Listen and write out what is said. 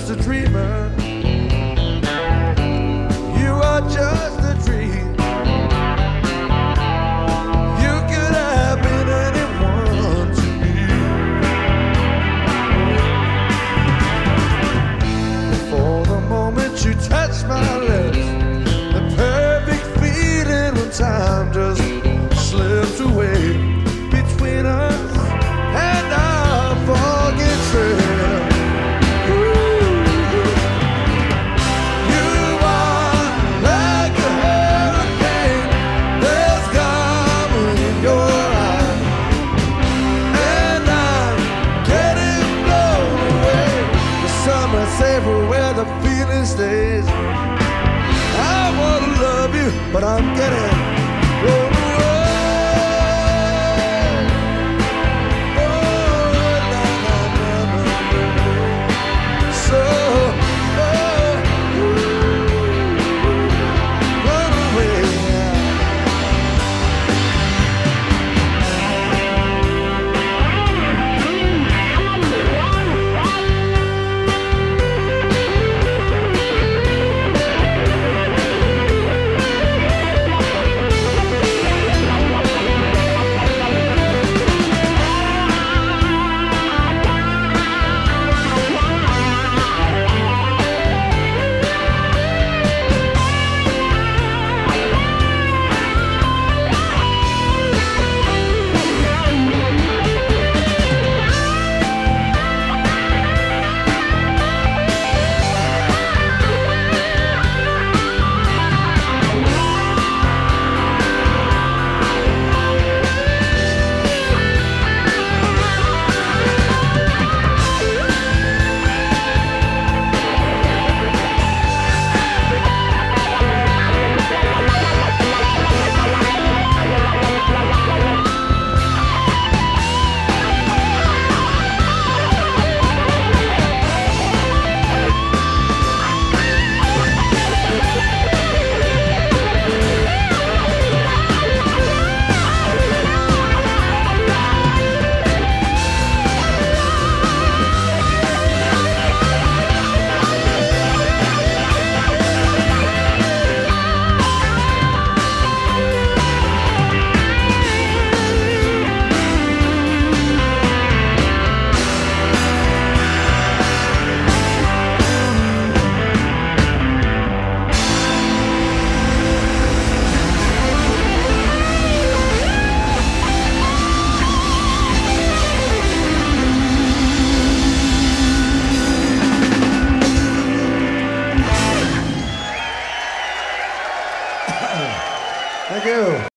just a dreamer. You are just a dream. You could have been anyone to me. For the moment you touch my lips, the perfect feeling when time just slips away between us and our forget trail. You are like a hurricane, there's karma in your eyes, and I'm getting blown away. The summer's safer where the feeling stays. I wanna love you, but I'm getting blown away.